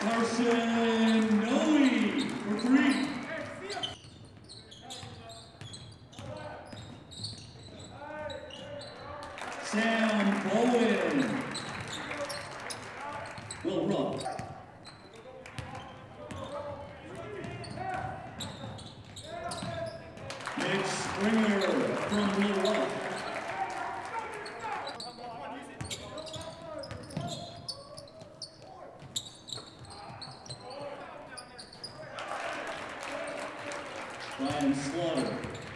Carson Noe for three. Sam Bowen. Will Rupp. Nick Springer from Will Rupp. Ryan Slaughter.